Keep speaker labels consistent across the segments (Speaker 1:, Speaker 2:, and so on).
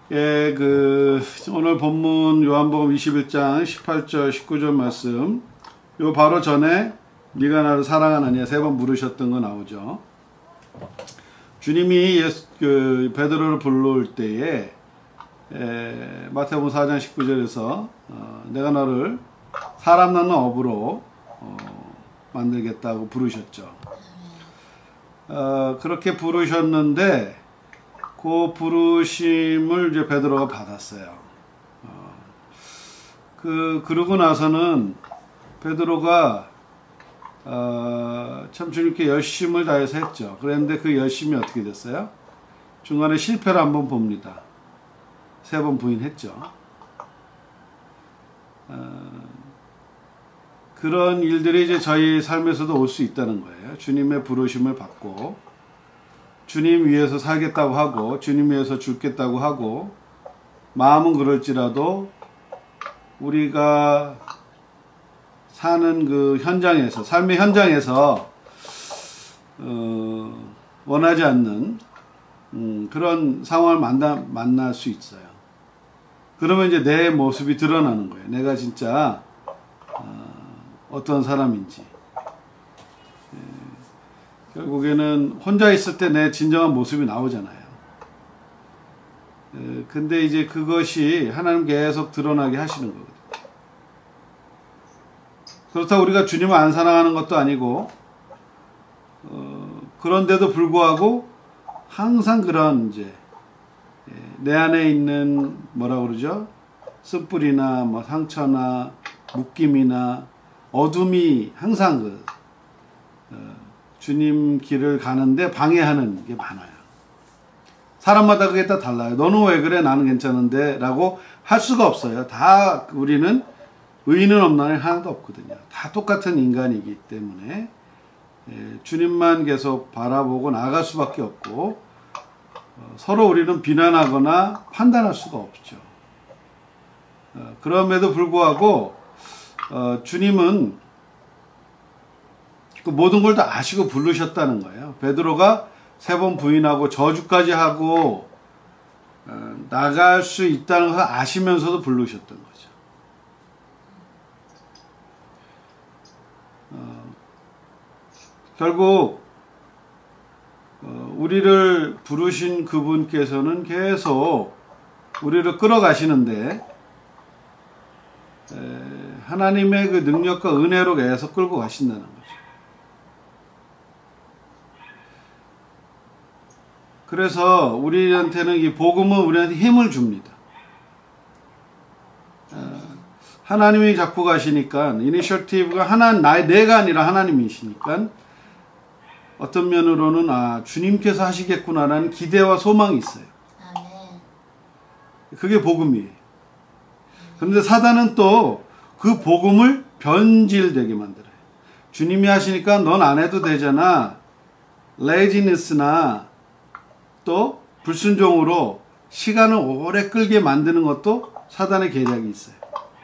Speaker 1: 예, 오늘 본문 요한복음 21장 18절 19절 말씀, 요 바로 전에 네가 나를 사랑하느냐 세 번 물으셨던 거 나오죠. 주님이 베드로를 불러올 때에 마태복음 4장 19절에서 내가 너를 사람 낳는 어부로 만들겠다고 부르셨죠. 그렇게 부르셨는데 그 부르심을 이제 베드로가 받았어요. 그러고 나서는 베드로가 참 주님께 열심을 다해서 했죠. 그런데 그 열심이 어떻게 됐어요? 중간에 실패를 한번 봅니다. 3번 부인했죠. 그런 일들이 이제 저희 삶에서도 올 수 있다는 거예요. 주님의 부르심을 받고 주님 위해서 살겠다고 하고 주님 위해서 죽겠다고 하고 마음은 그럴지라도 우리가 사는 그 현장에서, 삶의 현장에서 원하지 않는 그런 상황을 만날 수 있어요. 그러면 이제 내 모습이 드러나는 거예요. 내가 진짜 어떤 사람인지. 결국에는 혼자 있을 때 내 진정한 모습이 나오잖아요. 근데 이제 그것이 하나님 계속 드러나게 하시는 거거든요. 그렇다고 우리가 주님을 안 사랑하는 것도 아니고, 그런데도 불구하고 항상 그런 이제 내 안에 있는 뭐라고 그러죠? 쓴뿌리나 뭐 상처나 묶임이나 어둠이 항상 주님 길을 가는데 방해하는 게 많아요. 사람마다 그게 다 달라요. 너는 왜 그래? 나는 괜찮은데 라고 할 수가 없어요. 다 우리는 의인은 없나니 하나도 없거든요. 다 똑같은 인간이기 때문에 주님만 계속 바라보고 나아갈 수밖에 없고 서로 우리는 비난하거나 판단할 수가 없죠. 그럼에도 불구하고 주님은 그 모든 걸 다 아시고 부르셨다는 거예요. 베드로가 3번 부인하고 저주까지 하고 나갈 수 있다는 걸 아시면서도 부르셨던 거죠. 결국 우리를 부르신 그분께서는 계속 우리를 끌어가시는데 하나님의 그 능력과 은혜로 계속 끌고 가신다는 거죠. 그래서 우리한테는 이 복음은 우리한테 힘을 줍니다. 하나님이 잡고 가시니까 이니셔티브가 내가 아니라 하나님이시니까 어떤 면으로는 주님께서 하시겠구나라는 기대와 소망이 있어요. 그게 복음이에요. 그런데 사단은 또 그 복음을 변질되게 만들어요. 주님이 하시니까 넌 안 해도 되잖아. 레이지니스나 또 불순종으로 시간을 오래 끌게 만드는 것도 사단의 계략이 있어요.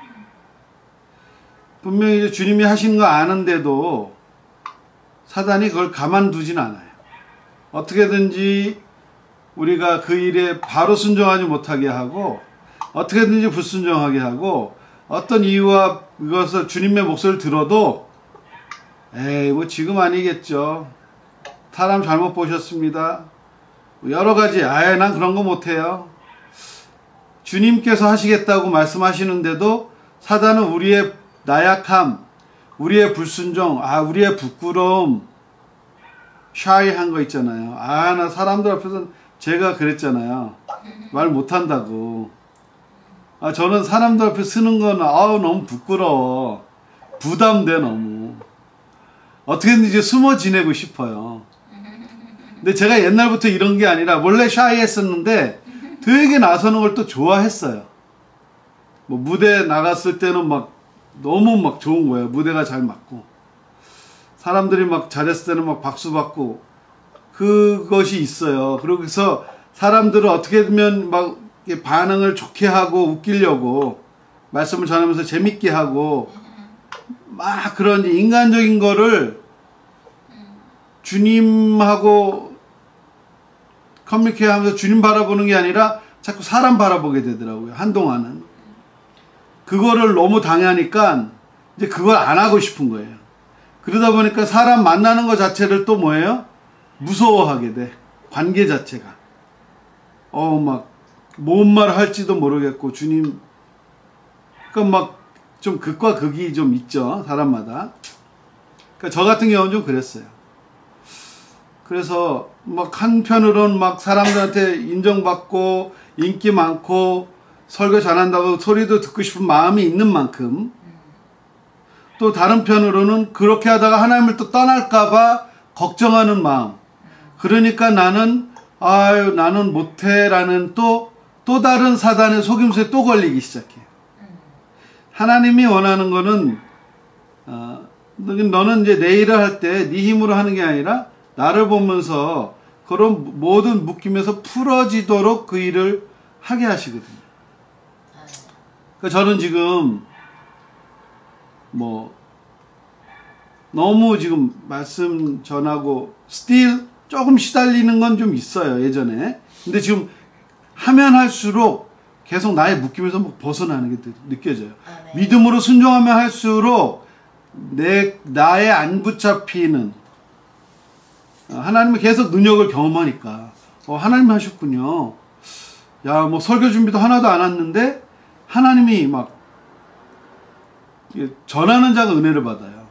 Speaker 1: 분명히 이제 주님이 하시는 거 아는데도 사단이 그걸 가만두진 않아요. 어떻게든지 우리가 그 일에 바로 순종하지 못하게 하고 어떻게든지 불순종하게 하고 어떤 이유와 이것을 주님의 목소리를 들어도 에이 뭐 지금 아니겠죠. 사람 잘못 보셨습니다. 여러 가지 난 그런 거 못해요. 주님께서 하시겠다고 말씀하시는데도 사단은 우리의 나약함, 우리의 불순종, 우리의 부끄러움, 샤이한 거 있잖아요. 나 사람들 앞에서 제가 그랬잖아요. 말 못한다고. 저는 사람들 앞에 쓰는 건 너무 부끄러워. 부담돼 너무. 어떻게든지 숨어 지내고 싶어요. 근데 제가 옛날부터 이런 게 아니라 원래 샤이했었는데 되게 나서는 걸 또 좋아했어요. 뭐 무대 나갔을 때는 막 너무 막 좋은 거예요. 무대가 잘 맞고 사람들이 막 잘했을 때는 막 박수 받고 그것이 있어요. 그래서 사람들을 어떻게 하면 막 반응을 좋게 하고 웃기려고 말씀을 전하면서 재밌게 하고 막 그런 인간적인 거를 주님하고 커뮤니케이트 하면서 주님 바라보는 게 아니라 자꾸 사람 바라보게 되더라고요. 한동안은. 그거를 너무 당하니까 이제 그걸 안 하고 싶은 거예요. 그러다 보니까 사람 만나는 것 자체를 또 뭐예요? 무서워하게 돼. 관계 자체가. 막 뭔 말 할지도 모르겠고 주님. 그러니까 막 좀 극과 극이 좀 있죠. 사람마다. 그러니까 저 같은 경우는 좀 그랬어요. 그래서 막 한편으로는 막 사람들한테 인정받고 인기 많고 설교 잘한다고 소리도 듣고 싶은 마음이 있는 만큼 또 다른 편으로는 그렇게 하다가 하나님을 또 떠날까봐 걱정하는 마음. 그러니까 나는 못해라는 또 다른 사단의 속임수에 또 걸리기 시작해. 하나님이 원하는 거는 너는 이제 내 일을 할 때 네 힘으로 하는 게 아니라 나를 보면서 그런 모든 묶임에서 풀어지도록 그 일을 하게 하시거든요. 그러니까 저는 지금 너무 지금 말씀 전하고 스틸 조금 시달리는 건 좀 있어요, 예전에. 근데 지금 하면 할수록 계속 나의 묶임에서 벗어나는 게 느껴져요. 믿음으로 순종하면 할수록 나의 안 붙잡히는 하나님이 계속 능력을 경험하니까 하나님이 하셨군요. 야, 설교 준비도 하나도 안 왔는데 하나님이 막 전하는 자가 은혜를 받아요.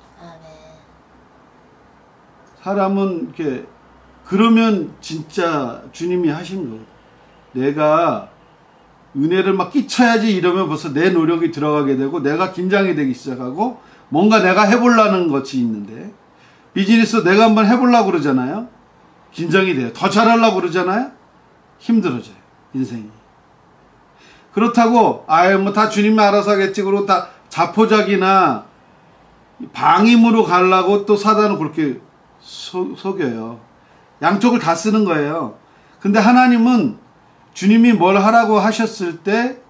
Speaker 1: 사람은 이렇게 그러면 진짜 주님이 하신 거예요. 내가 은혜를 막 끼쳐야지 이러면 벌써 내 노력이 들어가게 되고 내가 긴장이 되기 시작하고 뭔가 내가 해보려는 것이 있는데 비즈니스 내가 한번 해보려고 그러잖아요. 긴장이 돼요. 더 잘하려고 그러잖아요. 힘들어져요. 인생이. 그렇다고 다 주님이 알아서 하겠지 그러고 다 자포자기나 방임으로 가려고 또 사단은 그렇게 속여요. 양쪽을 다 쓰는 거예요. 근데 하나님은 주님이 뭘 하라고 하셨을 때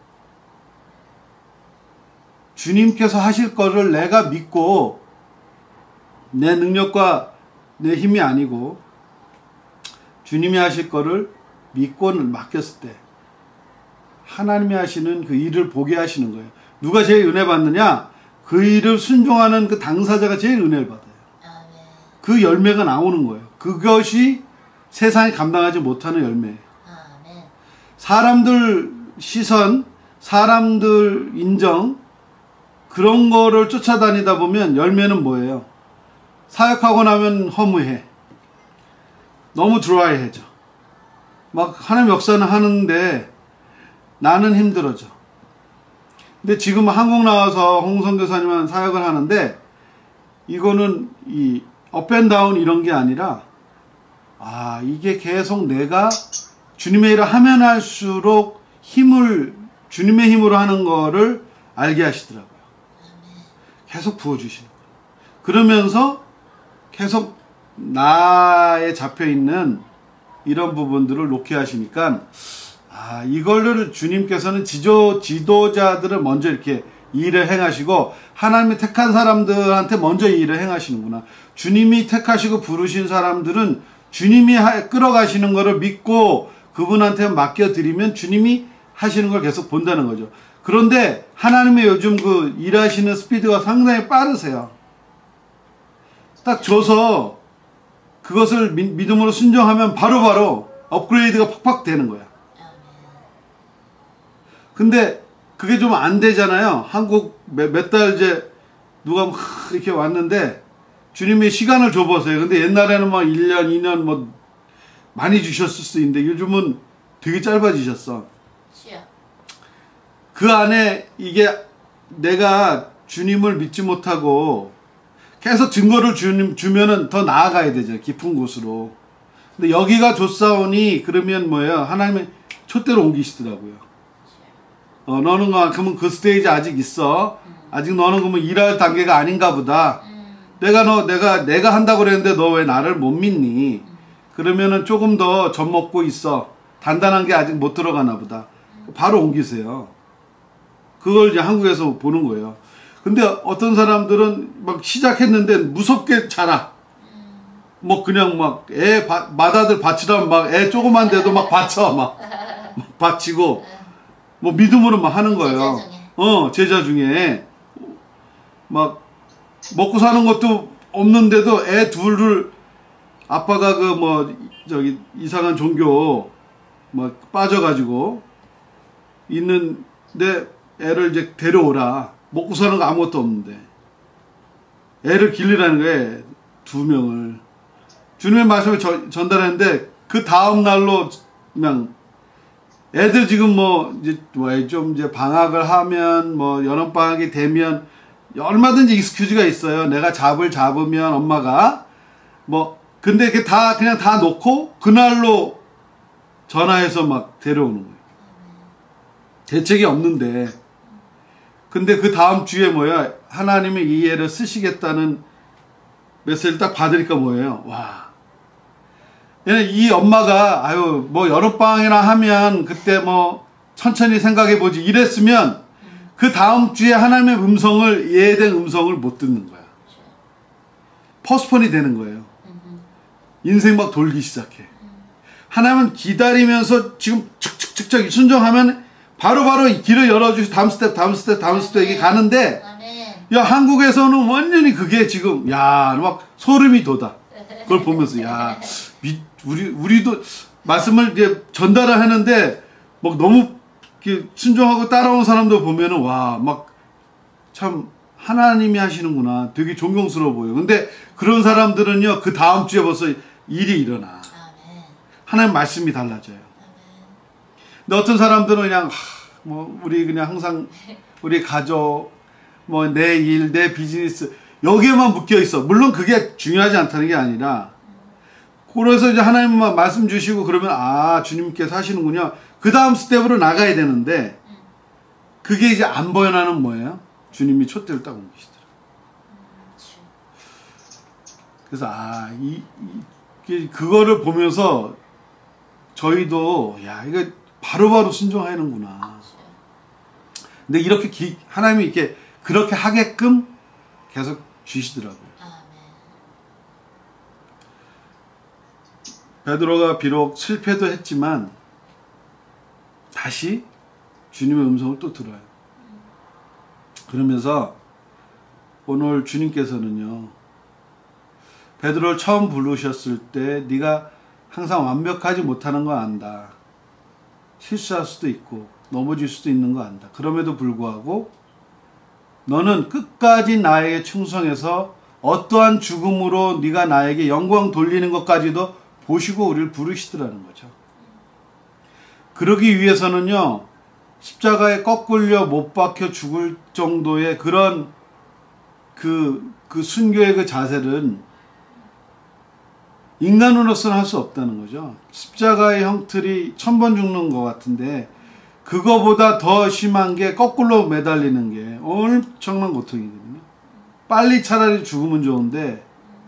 Speaker 1: 주님께서 하실 거를 내가 믿고 내 능력과 내 힘이 아니고 주님이 하실 거를 믿고 맡겼을 때 하나님이 하시는 그 일을 보게 하시는 거예요. 누가 제일 은혜 받느냐? 그 일을 순종하는 그 당사자가 제일 은혜를 받아요. 그 열매가 나오는 거예요. 그것이 세상이 감당하지 못하는 열매예요. 사람들 시선, 사람들 인정 그런 거를 쫓아다니다 보면 열매는 뭐예요? 사역하고 나면 허무해. 너무 드라이해져. 막 하나님 역사는 하는데 나는 힘들어져. 근데 지금 한국 나와서 홍성교사님은 사역을 하는데 이거는 이 업앤다운 이런 게 아니라 이게 계속 내가 주님의 일을 하면 할수록 주님의 힘으로 하는 거를 알게 하시더라고요. 계속 부어주시는 거예요. 그러면서 계속 나에 잡혀있는 이런 부분들을 놓게 하시니까 이걸를 주님께서는 지도자들을 먼저 이렇게 일을 행하시고 하나님이 택한 사람들한테 먼저 일을 행하시는구나. 주님이 택하시고 부르신 사람들은 주님이 끌어가시는 거를 믿고 그분한테 맡겨드리면 주님이 하시는 걸 계속 본다는 거죠. 그런데 하나님의 요즘 그 일하시는 스피드가 상당히 빠르세요. 딱 줘서 그것을 믿음으로 순종하면 바로바로 업그레이드가 팍팍 되는 거야. 근데 그게 좀 안 되잖아요. 한국 몇 달째 누가 이렇게 왔는데 주님이 시간을 줘보세요. 근데 옛날에는 1년, 2년 많이 주셨을 수 있는데 요즘은 되게 짧아지셨어. 그 안에 이게 내가 주님을 믿지 못하고 계속 증거를 주면은 더 나아가야 되죠. 깊은 곳으로. 근데 여기가 좋사오니 그러면 뭐예요? 하나님의 촛대로 옮기시더라고요. 너는 그러면 그 스테이지 아직 있어. 아직 너는 그러면 일할 단계가 아닌가 보다. 내가 한다고 그랬는데 너 왜 나를 못 믿니? 그러면은 조금 더 젖먹고 있어. 단단한 게 아직 못 들어가나 보다. 바로 옮기세요. 그걸 이제 한국에서 보는 거예요. 근데 어떤 사람들은 막 시작했는데 무섭게 자라. 그냥 맏아들 밭이라면 애 조그만 데도 막 받쳐. 막 바치고 뭐 믿음으로 막 하는 거예요. 제자 중에 막 먹고 사는 것도 없는데도 애 둘을 아빠가 그 뭐 저기 이상한 종교 막 빠져가지고 있는데 애를 이제 데려오라. 먹고 사는 거 아무것도 없는데 애를 길리라는 거예요. 2명을 주님의 말씀을 전달했는데 그 다음 날로 그냥 애들 지금 뭐 이제 좀 이제 방학을 하면 뭐 여름 방학이 되면 얼마든지 익스큐즈가 있어요. 내가 잡으면 엄마가 뭐 근데 이렇게 그냥 다 놓고 그날로 전화해서 막 데려오는 거예요. 대책이 없는데. 근데 그 다음 주에 뭐야? 하나님이 이 애를 쓰시겠다는 메시지를 딱 받으니까 뭐예요? 와. 이 엄마가 아유 뭐 여름방학이나 하면 그때 뭐 천천히 생각해보지 이랬으면 그 다음 주에 하나님의 음성을 예외된 음성을 못 듣는 거야. 포스폰이 되는 거예요. 인생 막 돌기 시작해. 하나님은 기다리면서 지금 척척척척 순종하면 바로바로 길을 열어주시 다음 스텝 이게 가는데 야 한국에서는 완전히 그게 지금 야 막 소름이 돋아. 그걸 보면서 야 우리도 말씀을 이제 전달을 하는데 막 너무 순종하고 따라오는 사람들 보면은 와 막 참 하나님이 하시는구나 되게 존경스러워 보여. 근데 그런 사람들은요 그 다음 주에 벌써 일이 일어나. 하나님 말씀이 달라져요. 근데 어떤 사람들은 그냥 뭐 우리 그냥 항상 우리 가족 뭐 내 일 내 비즈니스 여기에만 묶여 있어. 물론 그게 중요하지 않다는 게 아니라 그래서 이제 하나님만 말씀 주시고 그러면 아 주님께서 하시는군요. 그 다음 스텝으로 나가야 되는데 그게 이제 안 보여나는 뭐예요? 주님이 촛대를 딱 옮기시더라고요. 그래서 그거를 보면서 저희도 야 이거 바로바로 순종하는구나. 근데 이렇게 하나님이 이렇게 그렇게 하게끔 계속 주시더라고요. 베드로가 비록 실패도 했지만 다시 주님의 음성을 또 들어요. 그러면서 오늘 주님께서는요. 베드로를 처음 부르셨을 때 네가 항상 완벽하지 못하는 거 안다. 실수할 수도 있고 넘어질 수도 있는 거 안다. 그럼에도 불구하고 너는 끝까지 나에게 충성해서 어떠한 죽음으로 네가 나에게 영광 돌리는 것까지도 보시고 우리를 부르시더라는 거죠. 그러기 위해서는요. 십자가에 거꾸려 못 박혀 죽을 정도의 그런 그 순교의 그 자세는 인간으로서는 할 수 없다는 거죠. 십자가의 형틀이 1000번 죽는 것 같은데 그거보다 더 심한 게 거꾸로 매달리는 게 엄청난 고통이거든요. 빨리 차라리 죽으면 좋은데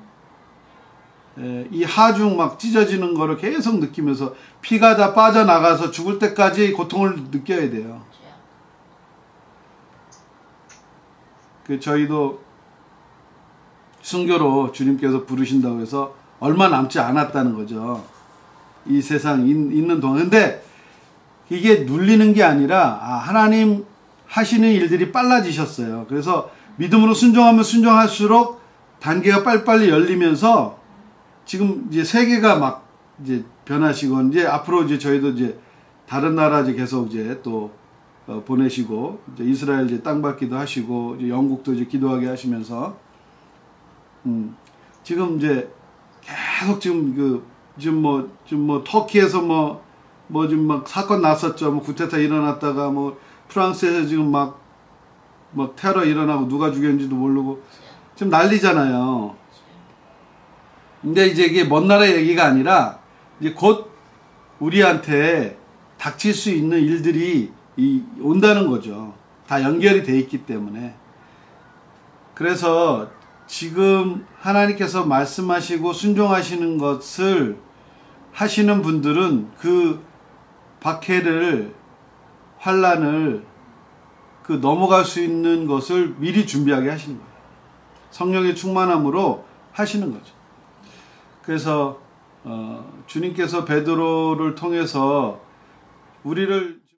Speaker 1: 이 하중 막 찢어지는 거를 계속 느끼면서 피가 다 빠져나가서 죽을 때까지 고통을 느껴야 돼요. 저희도 순교로 주님께서 부르신다고 해서 얼마 남지 않았다는 거죠. 이 세상 있는 동안. 근데 이게 눌리는 게 아니라 하나님 하시는 일들이 빨라지셨어요. 그래서 믿음으로 순종하면 순종할수록 단계가 빨리빨리 열리면서 지금 이제 세계가 막 이제 변하시고 이제 앞으로 이제 저희도 이제 다른 나라 이제 계속 이제 또 보내시고 이제 이스라엘 이제 땅 밟기도 하시고 이제 영국도 이제 기도하게 하시면서 지금 이제 계속 지금 지금 뭐 터키에서 뭐 지금 막 사건 났었죠. 뭐 구테타 일어났다가 뭐 프랑스에서 지금 막 테러 일어나고 누가 죽였는지도 모르고 지금 난리잖아요. 근데 이제 이게 먼 나라 얘기가 아니라 이제 곧 우리한테 닥칠 수 있는 일들이 온다는 거죠. 다 연결이 돼 있기 때문에. 그래서 지금 하나님께서 말씀하시고 순종하시는 것을 하시는 분들은 그 박해를 환난을 넘어갈 수 있는 것을 미리 준비하게 하시는 거예요. 성령의 충만함으로 하시는 거죠. 그래서 주님께서 베드로를 통해서 우리를